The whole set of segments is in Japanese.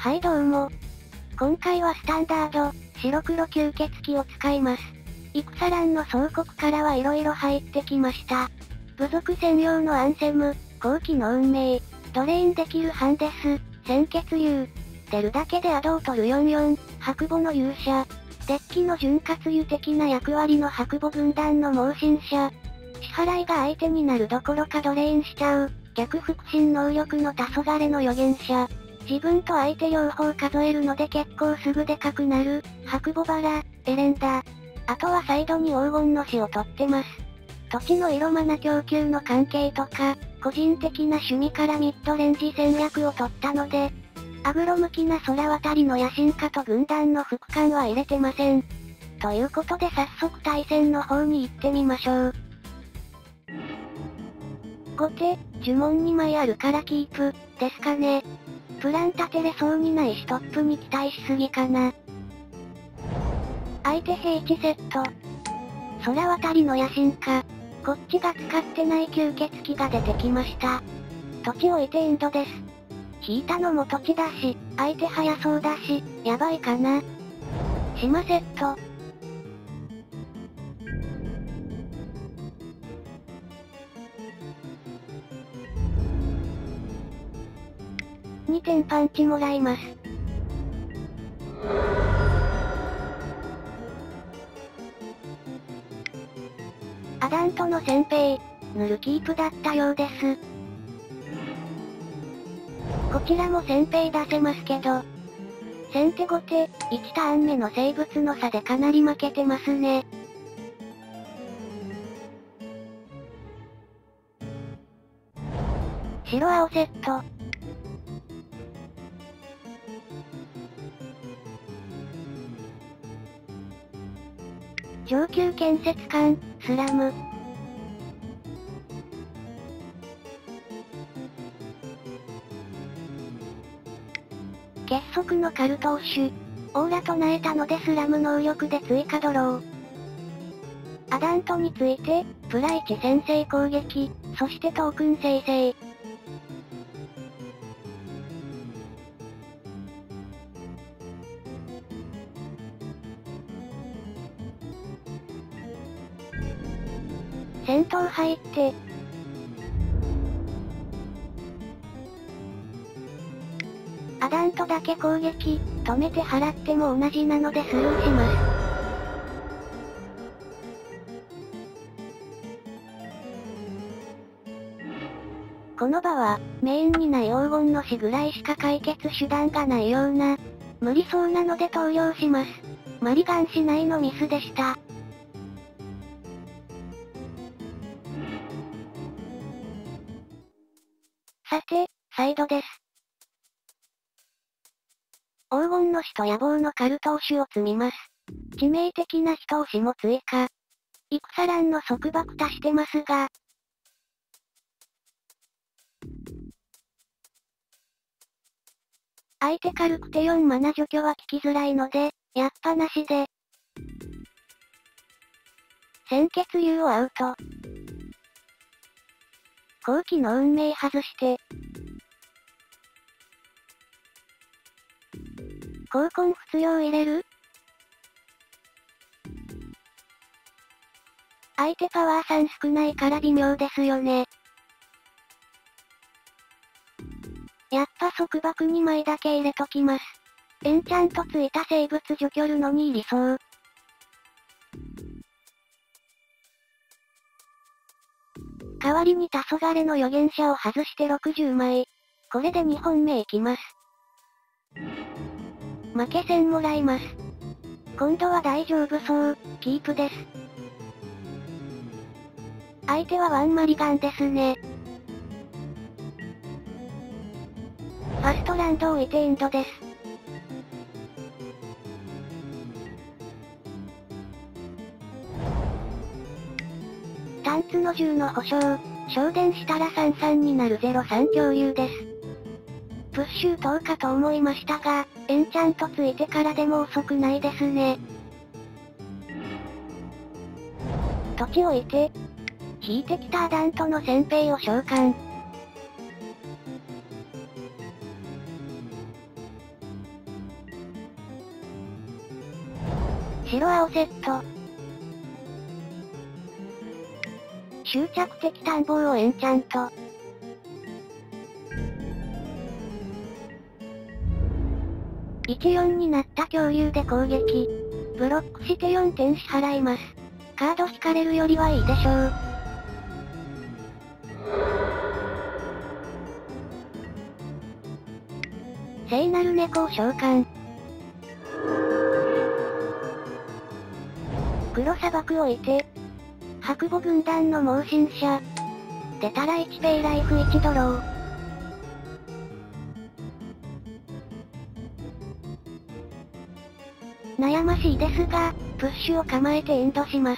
はいどうも。今回はスタンダード、白黒吸血鬼を使います。戦乱の総国からは色々入ってきました。部族専用のアンセム、後期の運命、ドレインできるハンデス、鮮血流。出るだけでアドを取る44、白母の勇者。デッキの潤滑油的な役割の白母軍団の猛進者。支払いが相手になるどころかドレインしちゃう、逆腹心能力の黄昏の預言者。自分と相手両方数えるので結構すぐでかくなる、白母バラ、エレンダ。あとはサイドに黄金の死を取ってます。土地の色マナ供給の関係とか、個人的な趣味からミッドレンジ戦略を取ったので、アグロ向きな空渡りの野心家と軍団の副官は入れてません。ということで早速対戦の方に行ってみましょう。後手、呪文2枚あるからキープ、ですかね。プラン立てれそうにないしトップに期待しすぎかな。相手平地セット。空渡りの野心家。こっちが使ってない吸血鬼が出てきました。土地置いてエンドです。引いたのも土地だし、相手早そうだし、やばいかな。島セット。2点パンチもらいます。アダントの先兵、ヌルキープだったようです。こちらも先兵出せますけど、先手後手、1ターン目の生物の差でかなり負けてますね。白青セット。上級建設艦、スラム。結束のカルトーシュ。オーラ唱えたのでスラム能力で追加ドロー。アダントについて、プラ1先制攻撃、そしてトークン生成。戦闘入って。アダントだけ攻撃、止めて払っても同じなのでスルーします。この場は、メインにない黄金の死ぐらいしか解決手段がないような、無理そうなので投了します。マリガンしないのミスでした。さて、サイドです。黄金の死と野望のカルトーシュを積みます。致命的な人押しも追加。戦乱の束縛足してますが。相手軽くて4マナ除去は効きづらいので、やっぱなしで。鮮血流をアウト。後期の運命外して。高根不要入れる？相手パワー3少ないから微妙ですよね。やっぱ束縛2枚だけ入れときます。エンチャントついた生物除去るのに入りそう。代わりに黄昏の預言者を外して60枚。これで2本目いきます。負け戦もらいます。今度は大丈夫そう、キープです。相手はワンマリガンですね。ファストランド置いてエンドです。単ツの10の保証、昇電したら33になる03共有です。プッシュ打とうかと思いましたが、エンチャントついてからでも遅くないですね。土地置いて、引いてきたアダントの先兵を召喚。 白青セット。終着的探訪をエンチャント。1-4になった恐竜で攻撃。ブロックして4点支払います。カード引かれるよりはいいでしょう。聖なる猫を召喚。黒砂漠を置いて、白母軍団の猛進者。出たら1ペイライフ1ドロー。悩ましいですが、プッシュを構えてエンドします。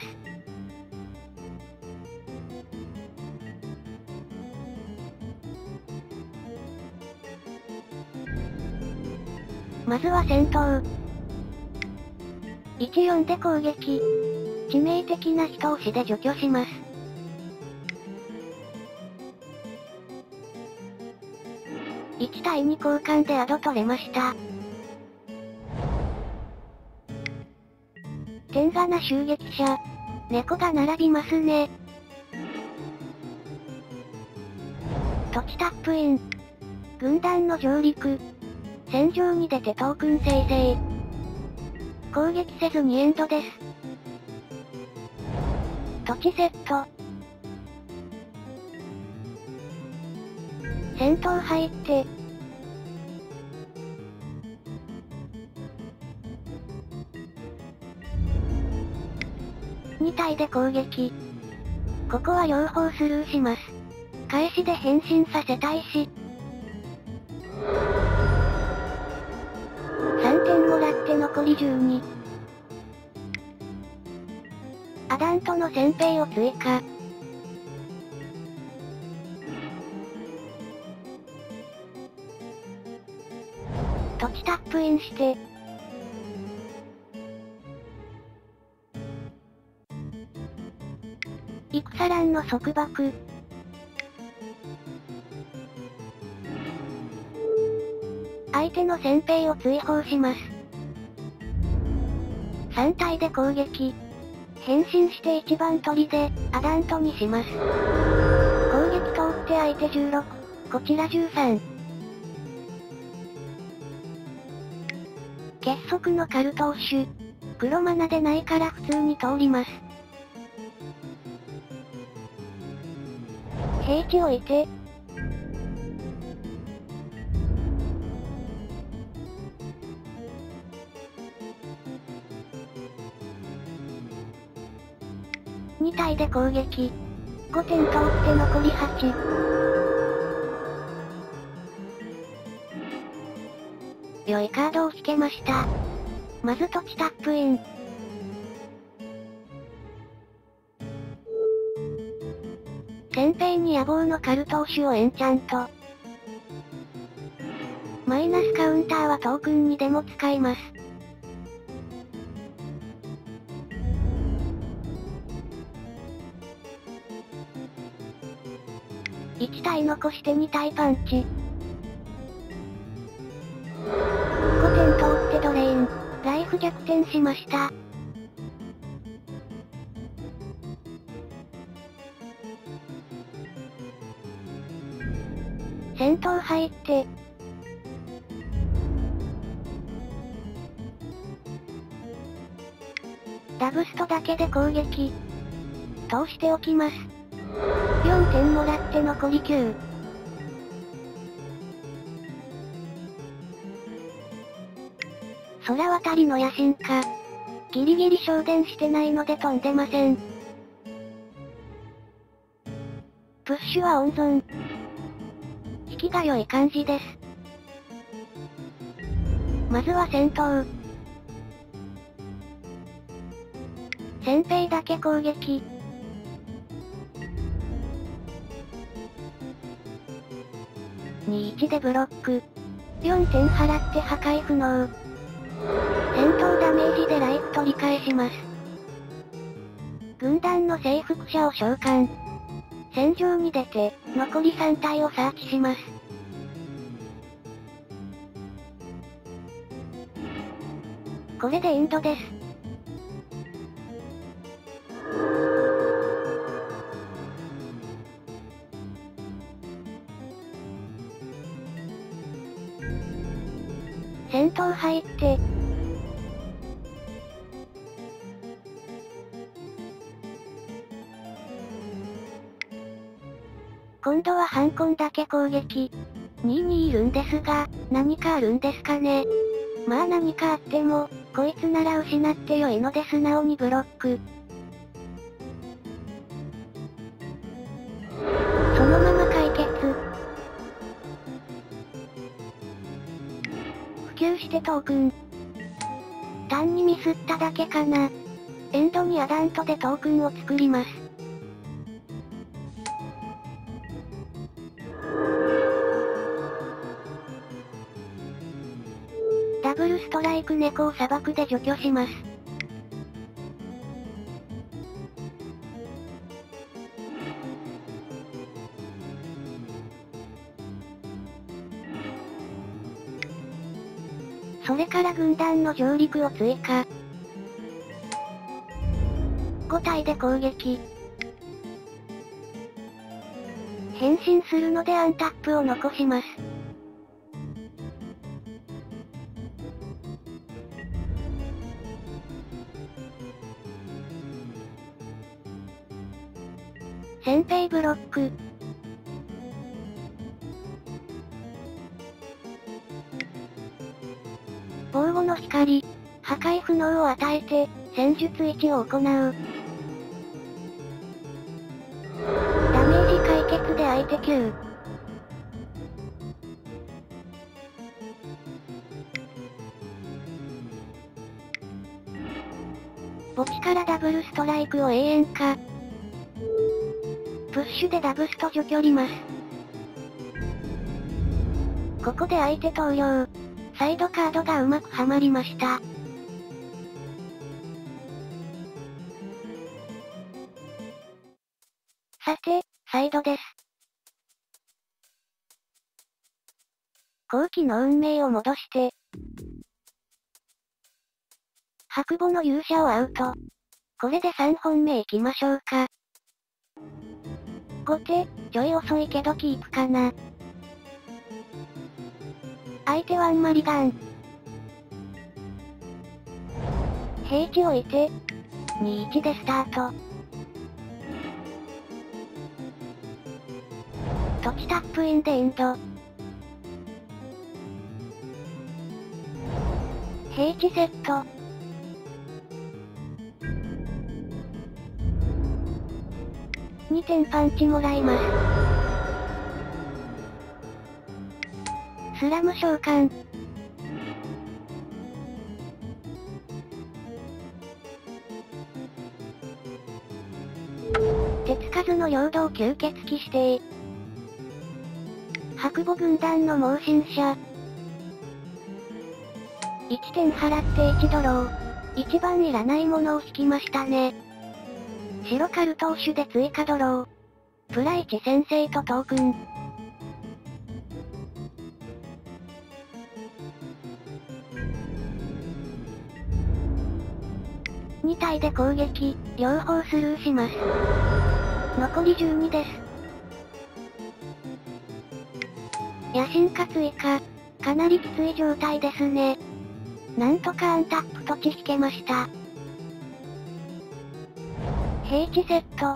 まずは戦闘。1-4で攻撃。致命的な一押しで除去します。1対2交換でアド取れました。天ガ襲撃者。猫が並びますね。土地タップイン。軍団の上陸。戦場に出てトークン生成。攻撃せずにエンドです。土地セット。戦闘入って。2体で攻撃。ここは両方スルーします。返しで変身させたいし。3点もらって残り12。アダントの先兵を追加。土地タップインして。イクサランの束縛。相手の先兵を追放します。3体で攻撃。変身して1番取りで、アダントにします。攻撃通って相手16、こちら13。結束のカルトッシュ。黒マナでないから普通に通ります。平地置いて。2体で攻撃。5点通って残り8。良いカードを引けました。まず土地タップイン。先兵に野望のカルトーシュをエンチャント。マイナスカウンターはトークンにでも使います。1体残して2体パンチ。5点通ってドレイン。ライフ逆転しました。戦闘入って。ダブストだけで攻撃。通しておきます。4点もらって残り9。空渡りの野心家。ギリギリ昇電してないので飛んでません。プッシュは温存。引きが良い感じです。まずは戦闘。先兵だけ攻撃。2-1でブロック。4点払って破壊不能。戦闘ダメージでライフ取り返します。軍団の征服者を召喚。戦場に出て、残り3体をサーチします。これでエンドです。 戦闘入って。今度はハンコンだけ攻撃。2位にいるんですが、何かあるんですかね。まあ何かあっても、こいつなら失って良いので素直にブロック。そのまま解決。普及してトークン。単にミスっただけかな。エンドにアダントでトークンを作ります。ダブルストライク猫を砂漠で除去します。それから軍団の上陸を追加。5体で攻撃。変身するのでアンタップを残します。先兵ブロック。防護の光。破壊不能を与えて、戦術1を行う。ダメージ解決で相手9。墓地からダブルストライクを永遠化。プッシュでダブスト除去ります。ここで相手投了。サイドカードがうまくはまりました。さて、サイドです。後期の運命を戻して。白母の勇者をアウト。これで3本目行きましょうか。後手、ちょい遅いけどキープかな。相手はアンマリガン。平地置いて、2-1でスタート。土地タップインでインド。平地セット。2点パンチもらいます。スラム召喚。手つかずの領土を吸血鬼指定。白母軍団の猛進者。1点払って1ドロー。一番いらないものを引きましたね。白カル投手で追加ドロー。プラ1先生とトークン。2体で攻撃、両方スルーします。残り12です。野心家追加。かなりきつい状態ですね。なんとかアンタップ土地引けました。平地セット。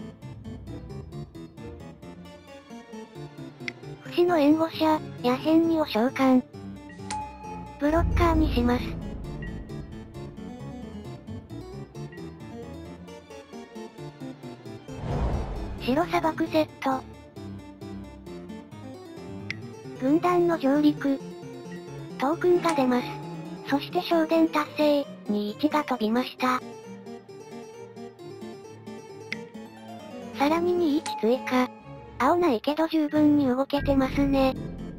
不死の援護者、野変2を召喚。ブロッカーにします。白砂漠セット。軍団の上陸。トークンが出ます。そして昇殿達成、2-1が飛びました。さらに2-1追加。青ないけど十分に動けてますね。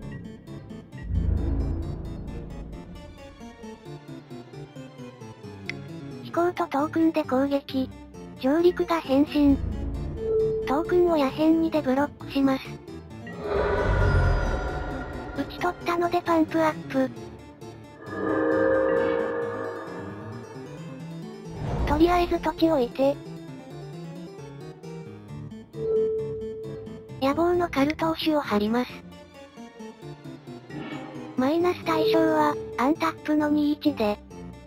飛行とトークンで攻撃。上陸が変身。トークンを野変2でブロックします。打ち取ったのでパンプアップ。とりあえず土地置いて。野望のカル投手を張ります。 マイナス対象は、アンタップの21で。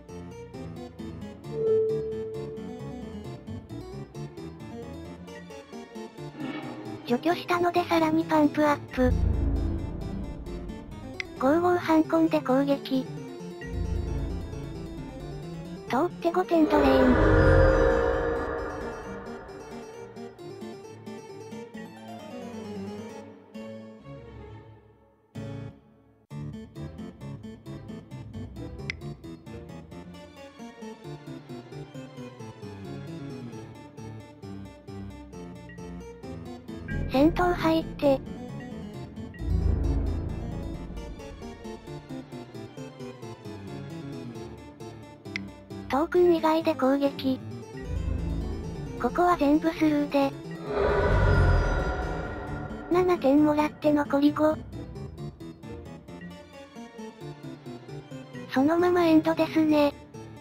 除去したのでさらにパンプアップ。55反根で攻撃。通って5点ドレイン。戦闘入って。トークン以外で攻撃。ここは全部スルーで。7点もらって残り5。そのままエンドですね。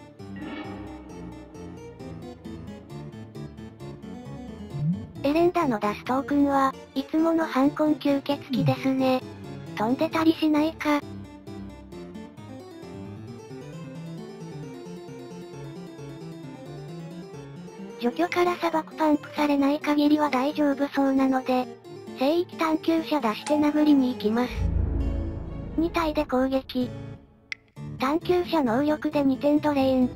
エレンダの出すトークンは、いつもの反根吸血鬼ですね。飛んでたりしないか。除去から砂漠パンクされない限りは大丈夫そうなので、聖域探求者出して殴りに行きます。2体で攻撃。探求者能力で2点ドレイン。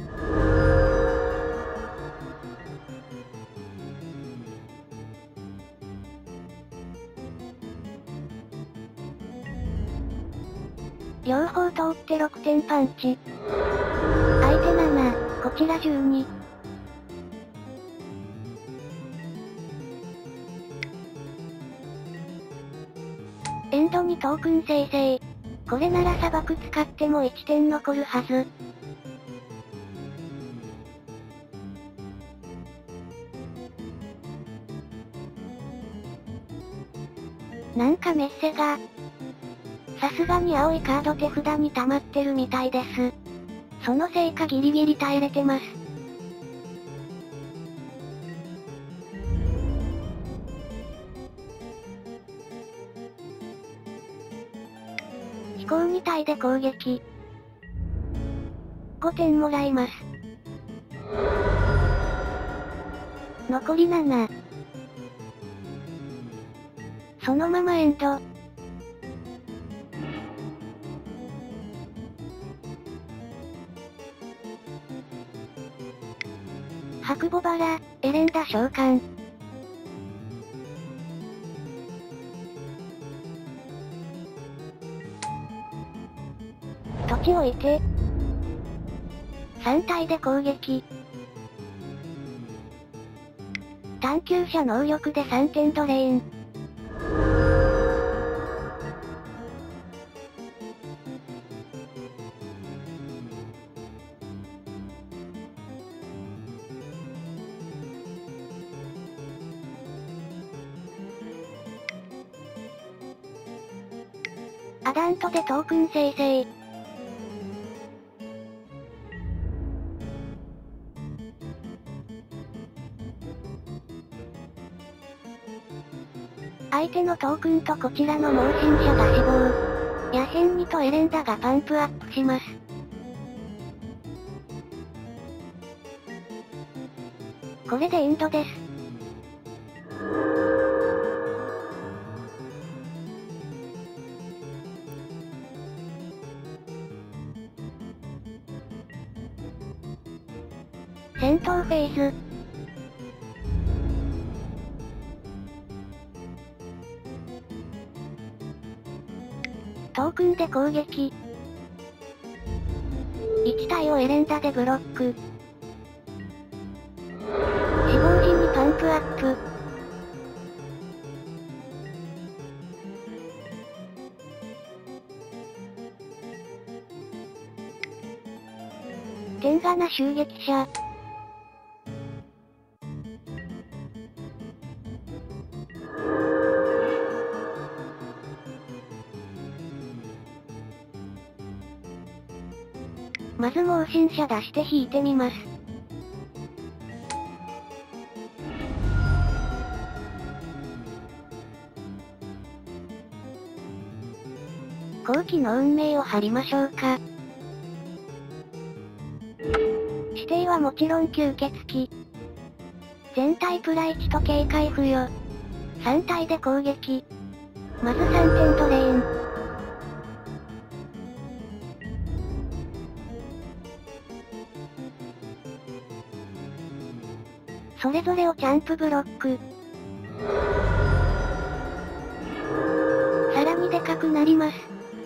両方通って6点パンチ。相手7、こちら12。エンドにトークン生成。これなら砂漠使っても1点残るはず。なんかメッセが。さすがに青いカード手札に溜まってるみたいです。そのせいかギリギリ耐えれてます。飛行2体で攻撃。5点もらいます。残り7。そのままエンド。白母バラ、エレンダ召喚。土地置いて。3体で攻撃。探求者能力で3点ドレイン。アダントでトークン生成。相手のトークンとこちらの盲信者が死亡。野変2とエレンダがパンプアップします。これでエンドです。戦闘フェーズ。トークンで攻撃。1体をエレンダでブロック。死亡時にパンプアップ。天ガ襲撃者。まず盲信者出して引いてみます。攻時の運命を張りましょうか。指定はもちろん吸血鬼。全体プラ1と警戒付与。3体で攻撃。まず3点ドレイン。それぞれをチャンプブロック。さらにでかくなります。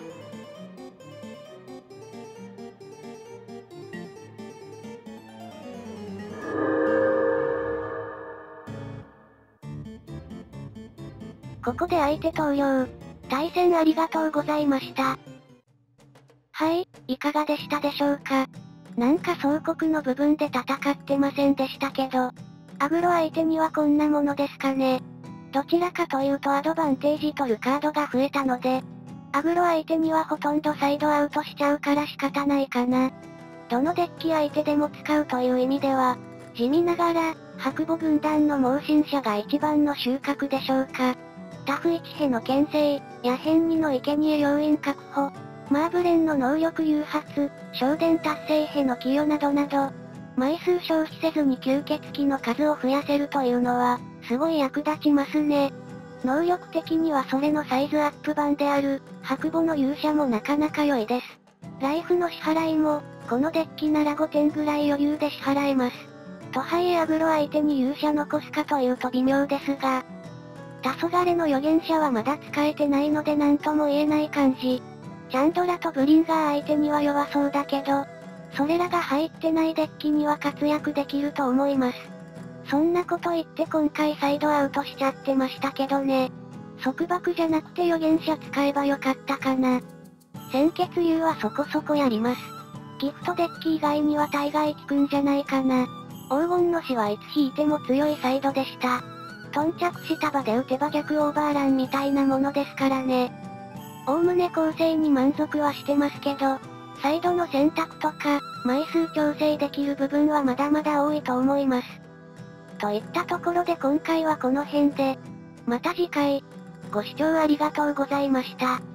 ここで相手投了。対戦ありがとうございました。はい、いかがでしたでしょうか。なんか総国の部分で戦ってませんでしたけど、アグロ相手にはこんなものですかね。どちらかというとアドバンテージ取るカードが増えたので、アグロ相手にはほとんどサイドアウトしちゃうから仕方ないかな。どのデッキ相手でも使うという意味では、地味ながら、白母軍団の猛進者が一番の収穫でしょうか。タフ1兵の牽制、野変2の生贄要員確保、マーブレンの能力誘発、昇電達成兵の寄与などなど、枚数消費せずに吸血鬼の数を増やせるというのは、すごい役立ちますね。能力的にはそれのサイズアップ版である、白母の勇者もなかなか良いです。ライフの支払いも、このデッキなら5点ぐらい余裕で支払えます。とはいえアグロ相手に勇者残すかというと微妙ですが、黄昏の預言者はまだ使えてないので何とも言えない感じ。チャンドラとブリンガー相手には弱そうだけど、それらが入ってないデッキには活躍できると思います。そんなこと言って今回サイドアウトしちゃってましたけどね。束縛じゃなくて預言者使えばよかったかな。鮮血流はそこそこやります。ギフトデッキ以外には大概効くんじゃないかな。黄金の死はいつ引いても強いサイドでした。頓着した場で打てば逆オーバーランみたいなものですからね。おおむね構成に満足はしてますけど、サイドの選択とか、枚数調整できる部分はまだまだ多いと思います。といったところで今回はこの辺で、また次回、ご視聴ありがとうございました。